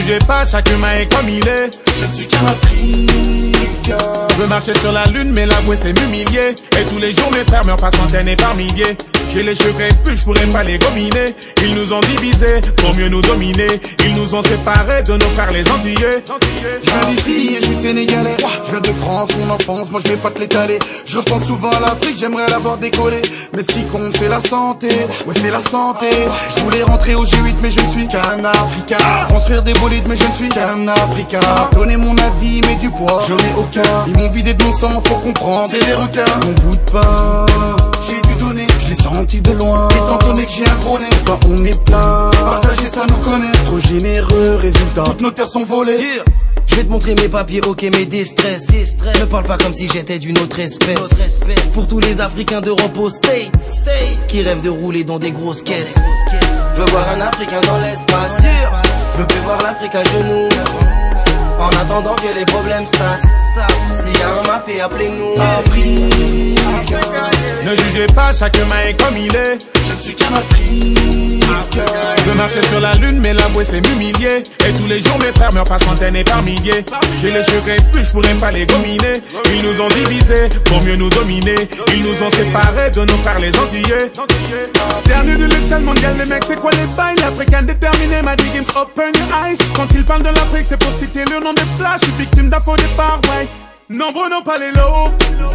jugez pas, chaque humain est comme il est. Je ne suis qu'un Africain. Je veux marcher sur la lune, mais l'avouer c'est m'humilier. Et tous les jours mes frères meurent par centaines et par milliers. J'ai les cheveux crépus, je pourrais pas les gominer. Ils nous ont divisés pour mieux nous dominer. Ils nous ont séparés de nos frères les Antillais. Je viens d'ici et je suis sénégalais. Je viens de France, mon enfance, moi je vais pas te l'étaler. Je repense souvent à l'Afrique, j'aimerais l'avoir décollé. Mais ce qui compte c'est la santé, ouais c'est la santé. Je voulais rentrer au G8 mais je ne suis qu'un Africain. Construire des bolides mais je ne suis qu'un Africain. Donner mon avis mais du poids, j'en ai aucun. Ils m'ont vidé de mon sang, faut comprendre, c'est des requins. Mon bout de pain, j'ai dû donner, je l'ai senti de loin. Étant donné que j'ai un gros nez, quand on est plein, partager ça nous connaît. Trop généreux, résultat, toutes nos terres sont volées. Yeah. Je vais te montrer mes papiers, ok, mes déstress. Ne parle pas comme si j'étais d'une autre espèce. Pour tous les Africains d'Europe aux States qui rêvent de rouler dans des grosses caisses. Je veux voir un Africain dans l'espace. Je veux plus voir l'Afrique à genoux. En attendant que les problèmes stassent. S'il y a un mafia, appelez-nous. Africain. Ne jugez pas, chaque humain est comme il est. Je ne suis qu'un Africain. Je veux marcher sur la lune, mais l'avouer c'est m'humilier. Et tous les jours mes frères meurent par centaines et par milliers. J'ai les cheveux crépus, je pourrais pas les gominer. Ils nous ont divisés pour mieux nous dominer. Ils nous ont séparés de nos frères les Antillais. Dernier de l'échelle mondiale, les mecs c'est quoi les bails? L'Africain déterminé m'a dit games open your eyes. Quand ils parlent de l'Afrique c'est pour citer le nom des plages. Je suis victime d'un faux départ, ouais. Nombreux n'ont pas les lots.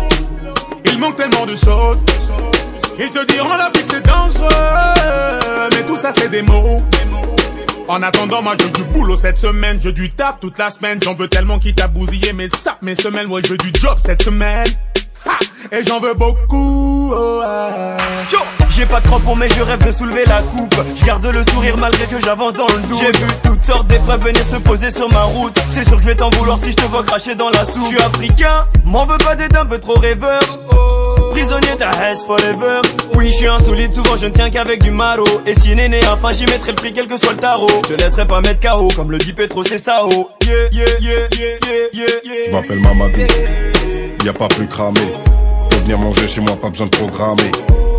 Il manque tellement de choses. Ils te diront l'Afrique c'est dangereux, mais tout ça c'est des mots. En attendant moi je veux du boulot cette semaine. Je veux du taf toute la semaine. J'en veux tellement qu'il t'a bousillé mes sapes, mes semelles. Ouais je veux du job cette semaine. Ha! Et j'en veux beaucoup. Oh, Yo, j'ai pas de crampons mais je rêve de soulever la coupe. Je garde le sourire malgré que j'avance dans le doute. J'ai vu toutes sortes d'épreuves venir se poser sur ma route. C'est sûr que je vais t'en vouloir si je te vois cracher dans la soupe. Je suis africain, m'en veux pas d'être un peu trop rêveur. Prisonnier ta haise forever. Oui je suis insolite, souvent je ne tiens qu'avec du maro. Et si néné enfin j'y mettrai le prix quel que soit le tarot. Je te laisserai pas mettre KO, comme le dit Petro c'est Sao. Yeah, yeah, yeah, yeah, yeah, yeah. Je m'appelle Mamadou, y a pas plus cramé. Pour venir manger chez moi, pas besoin de programmer.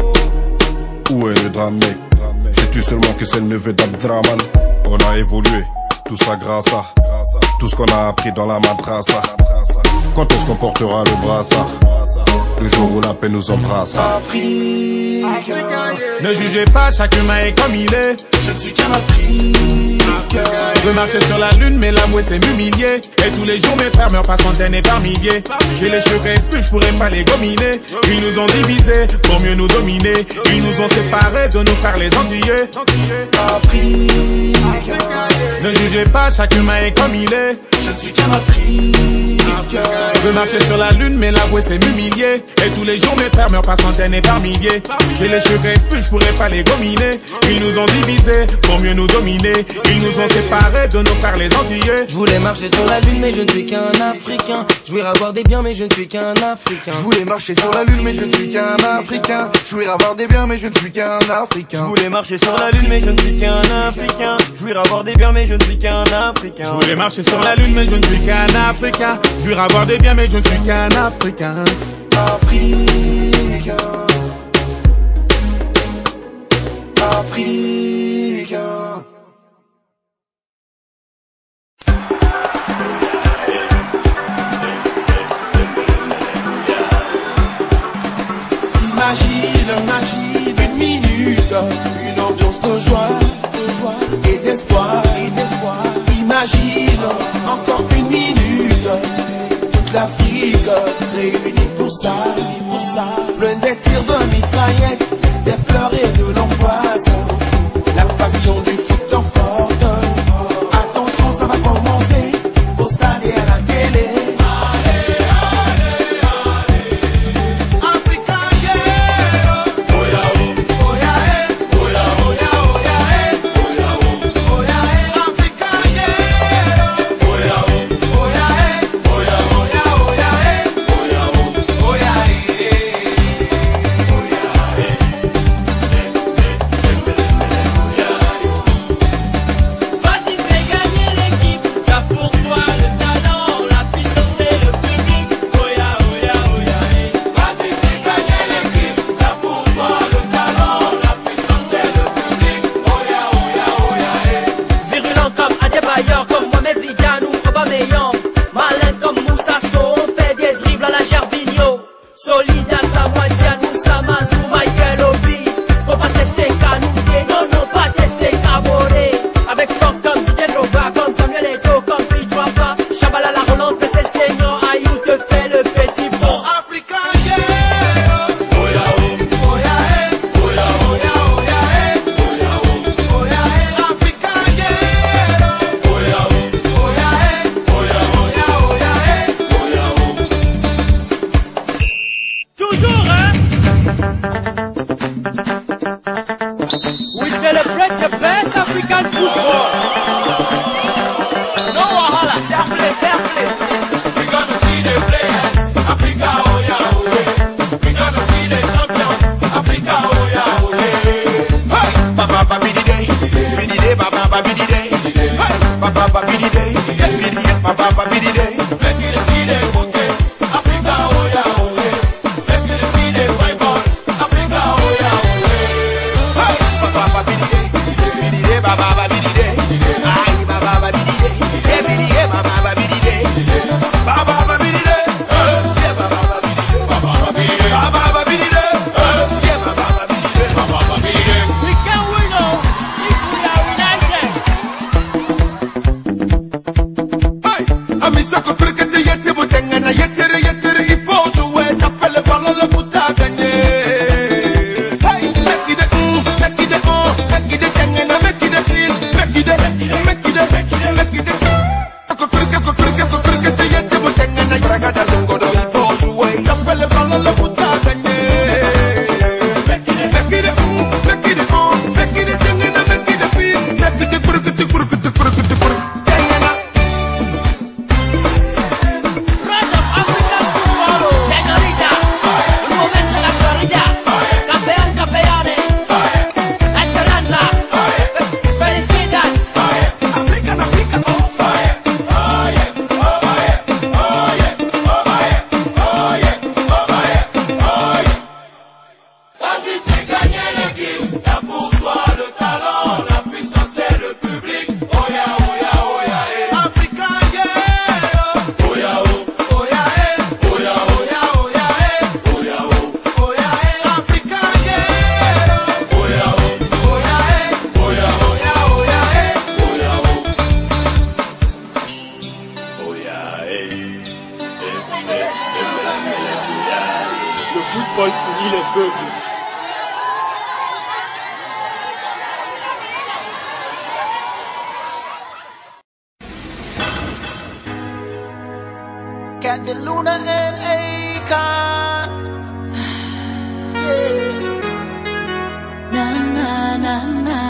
Où est le drame, mec? Sais-tu seulement que c'est le neveu d'Abdraman? On a évolué, tout ça grâce à tout ce qu'on a appris dans la madrasa. Quand est-ce qu'on portera le brassard? Le jour où la paix nous embrassera. Africain. ne jugez pas, chaque humain est comme il est. Je ne suis qu'un Africain. Je veux marcher sur la lune, mais l'avouer c'est m'humilier. Et tous les jours mes frères meurent par centaines et par milliers. J'ai les cheveux crépus, je pourrais pas les gominer. Ils nous ont divisés pour mieux nous dominer. Ils nous ont séparés de nos frères les Antillais. Africain. Ne jugez pas, chaque humain est comme il est. Je ne suis qu'un Africain. Je veux marcher sur la lune, mais l'avouer c'est m'humilier. Et tous les jours mes frères meurent par centaines et par milliers. J'ai les cheveux crépus, je pourrais pas les gominer. Ils nous ont divisés pour mieux nous dominer. Ils nous ont séparés de nos frères les Antillais. Je voulais marcher sur la lune mais je ne suis qu'un Africain. Je voulais avoir des biens mais je ne suis qu'un Africain. Je voulais marcher sur la lune mais je ne suis qu'un Africain. Je voulais avoir des biens mais je ne suis qu'un Africain. Je voulais marcher sur la lune mais je ne suis qu'un Africain. Je voulais avoir des biens mais je ne suis qu'un Africain. Je voulais marcher sur la lune mais je ne suis qu'un Africain. Je voulais avoir des biens mais je ne suis qu'un Africain. Africain. Africain. Imagine une minute, une ambiance de joie et d'espoir. Imagine encore une minute, toute l'Afrique réunie pour ça. Plein des tirs de mitraillettes, des fleurs et de l'angoisse. La passion du foot t'emporte. Attention, ça va commencer au stade et à la télé. papa bidi day, bidi ma papa bidi day. Make you see the beauty, Africa oh yeah oh yeah. Make you see the vibe, Africa oh yeah oh yeah. Hey, papa bidi day, papa bidi day, ay papa bidi day, bidi ma papa bidi day, papa bidi day, yeah papa bidi day, papa bidi day, papa bidi day, yeah papa bidi day, papa bidi day. We can win all if we are united. Hey, amisa ko perkete yete botengana yetere yetere il faut jouer t'appelles par le bout à gagner. Hey, make it tengana make it feel make it ko perkete yete botengana ragada zongodo il faut jouer t'appelles par le bout à gagner. Make it tengana make it feel make it tengana. Rise up African football, señorita. Un momento la Florida. Campeón, campeones. La esperanza. Felicidad. Africa, oh. Vas-y, fais gagner l'équipe. T'as pour toi le talent, la puissance et le public. Oh yeah, oh yeah, oh yeah, eh. Africa, yeah. Oh yeah, oh yeah, eh. Oh yeah, oh yeah, oh yeah, eh. Oh yeah, oh yeah, eh. Africa, yeah. Oh yeah, oh yeah, eh. Oh yeah, oh yeah, oh yeah, eh. Oh yeah, oh yeah, eh. Le football unit les peuples. Candy Luna and Akon. Yeah. Na na na na.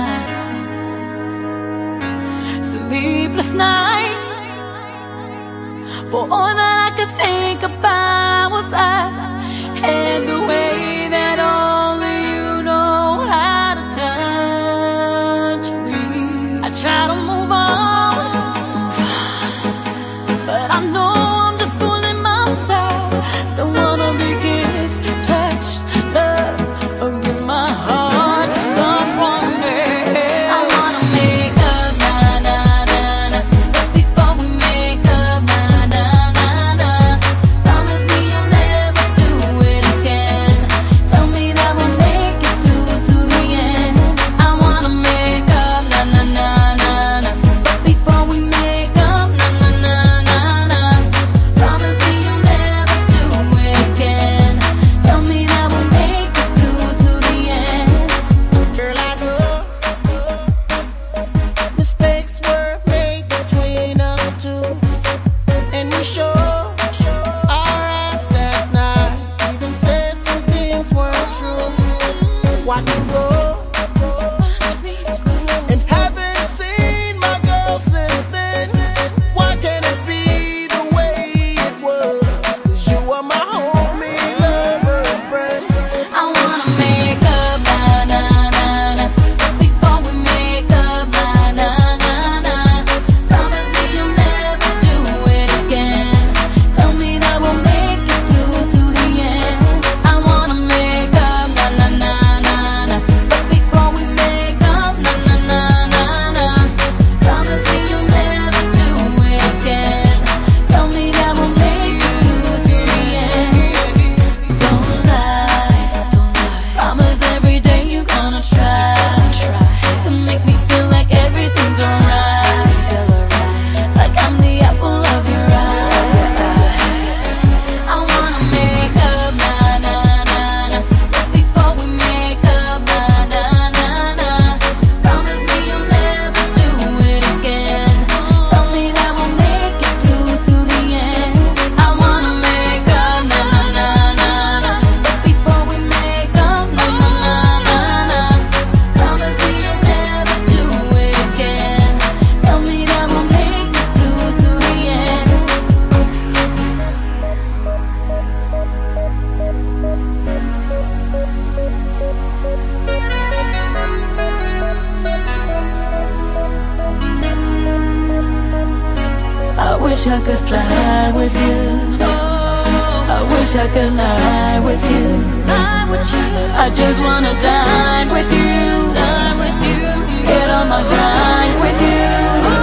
Sleepless night, but all that I could think about was us and the way that only you know how to touch me. I try to move on, but I know I'm just fooling myself. Don't wanna be kissed, touched, loved, or give my heart to someone else. I wanna make up, na na na na. But before we make up, na na na na. Promise me you'll never do wish I could fly with you. I wish I could lie with you. I just wanna dine with you. Get on my grind with you.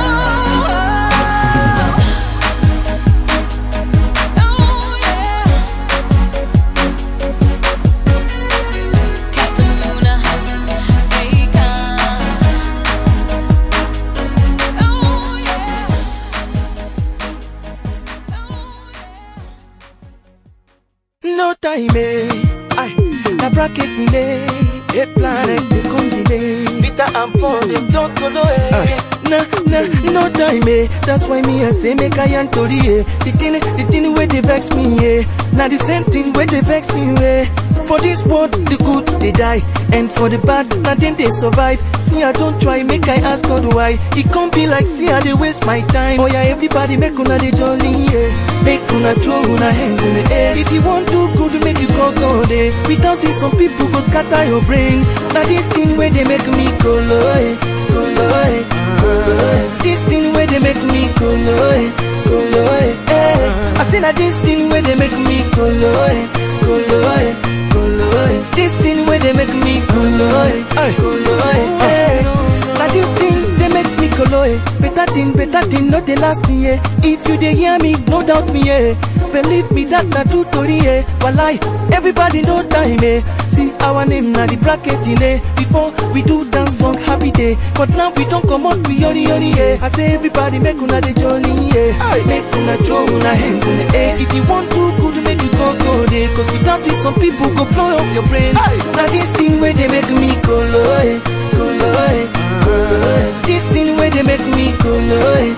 No time, na bracket delay. 8 planets, they come delay. Peter and Paul, them don't go no no time, That's why me I say make I and Tori, The thing where they vex me, Now the same thing where they vex you, For this world, the good they die, and for the bad, nothing they survive. See I don't try, make I ask God why. It can't be like see I they waste my time. Oh yeah, everybody make una they jolly, Make una throw una hands in the air. If you want to good, make you go there. Without it, some people go scatter your brain. Now this thing where they make me go low, This thing where they make me go low, I say that this thing where they make me go low, This thing where they make me go low, Now this thing they make me go low. Better thing, not the last thing, If you dey hear me, no doubt me, Believe me that na true story, Walai, everybody know time, See our name na the bracket delay. Before we do dance song happy day, but now we don't come out we only, I say everybody make una the jolly, Make una throw una hands in the air. If you want to good, make you go there. Cause without it, some people go blow off your brain. Now this thing where they make me go low, This thing where they make me go low,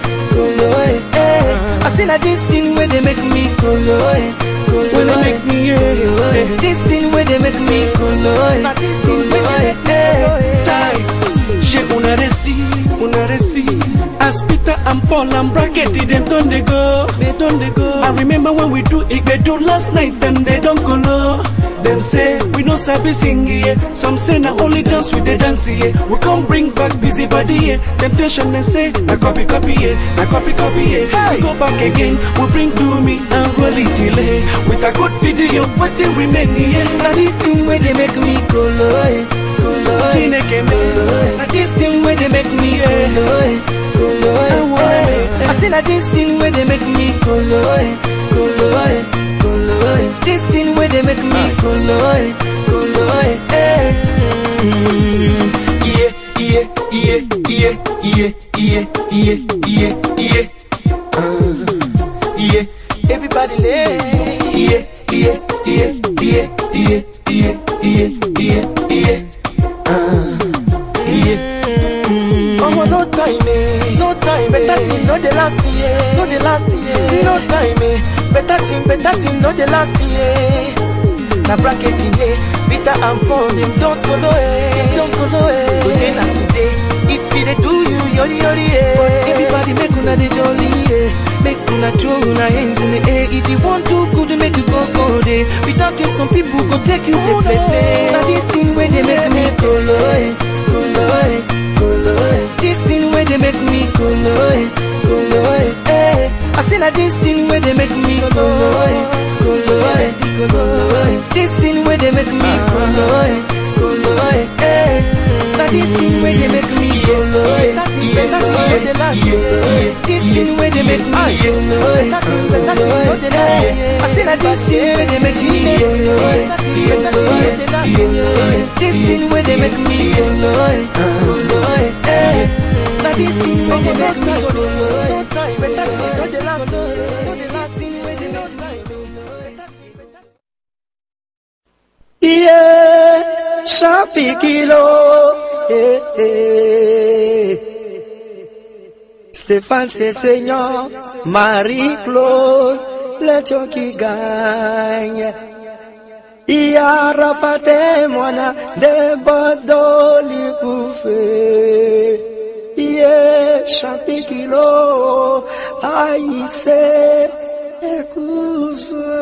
I say that this thing where they make me go low, when they make me this thing where they make me go low, this thing where they make me die. J'ai una récit. As Peter and Paul and bracket, they don't they go. I remember when we do it, they do last night, then they don't go low. Them say we no sabi sing, Some say na only dance with the dance, We can't bring back busy body, Temptation they say na copy, na copy, We go back again, we bring do me and holy delay. With a good video, what they remain, Now this thing where they make me go low, Now this thing where they make me go low, I say that this thing where they make me go low, This thing where they make me go low, Everybody lay, Oh, no time, better thing, not the last year, no time, better thing, not the last year. Na bracket delay, Peter and Paul, them don't go low, Today not today, if they do you, yoli, Everybody make una the jolly, Make una throw una hands in the air. If you want to good, make you go there. Without you, some people go take you to play. Now this thing where they make me go low, This thing where they make me go low, I say that this thing where they make me go low, This thing where they make me go low, Now this thing where they make me go low, This thing where they make me go low, I say that this thing where they make me go low, This thing where they make me go low, Now this thing where they make me go low, Chapi kilo, Stéphane c'est Seigneur, Marie-Claude, le tio qui gagne. Ia rafate mwana de bodoli koufe. Chapi kilo, aïe ekoufe.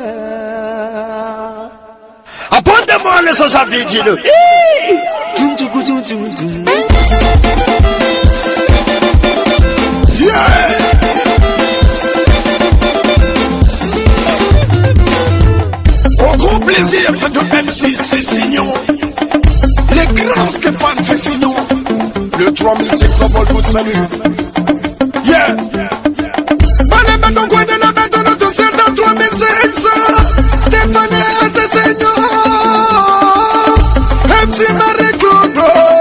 Apporte-moi le sauce à vigile. plaisir de MC Cessignon. Les grands Stéphane Cessignon. Le 3600 vol vous salue. Yeah. Allez, maintenant, quoi de la bête, on a tous ces 3600. Stéphane Cessignon. MC Marie-Claude.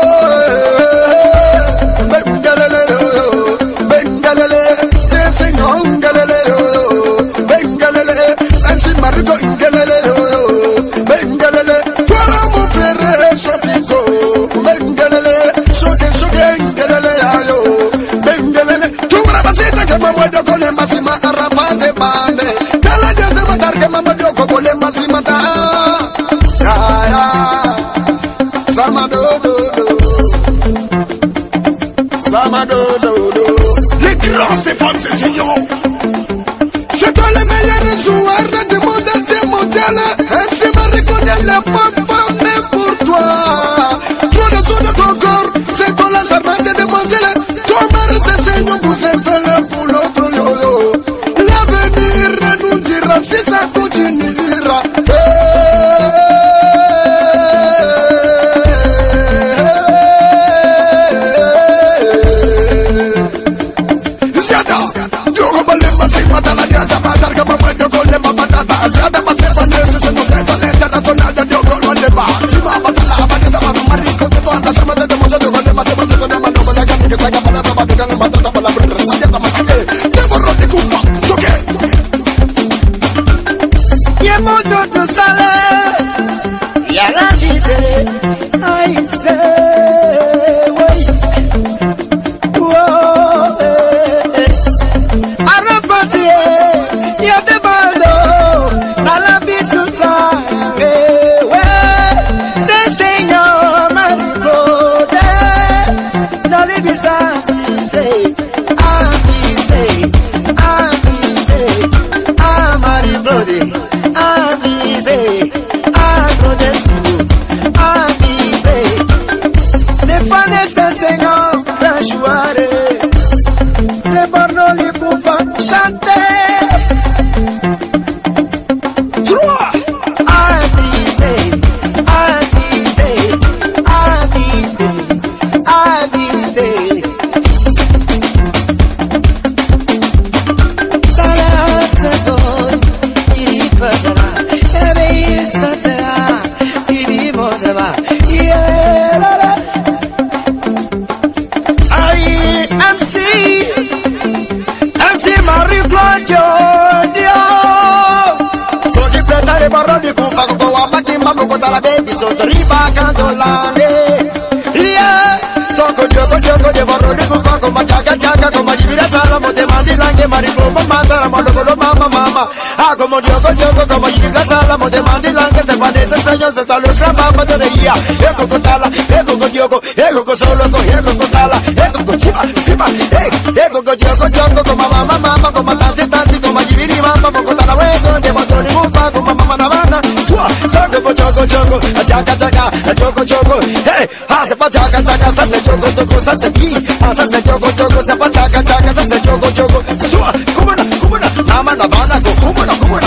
Bengalele, Cessignon, Galileo. Bengalele, MC Marie-Claude, Galileo. Bengalele, toi mon frère, Chapico. Bengalele, choqué, Galileo. Bengalele, tu vas passer que maman de connaît Massima Arapate Bane. Kala de se matar que maman de connaît Massima Ta. Samadodo. Les grands Stéphane Cessignon. C'est toi le meilleur joueur du monde entier mondial. MC Marie-Claude, la femme pour toi. Trop de sous de ton corps, c'est toi la charmante demoiselle. Toi Marie Cessignon, vous êtes fait l'un pour l'autre. Yo. L'avenir nous dira si ça continuera. Como Diogo, como Yigatala, Modemandi Langa, se padece señor, se sale el rampa de reía. Ego con Tala, ego con Diogo, ego con Solo, ego con Tala, ego con Chiva, ego con Diogo, como mamá, como tanti, como Yibiri, mamá, como Tala, hueso, de Motor y Bufa, como mamá Navana, Sua, Soco, Choco, Chaca, Choco, hey, hace pa chaca, se Choco, se ti, hace Choco, se pa chaca, se Choco, Sua, como na, Navana, como na.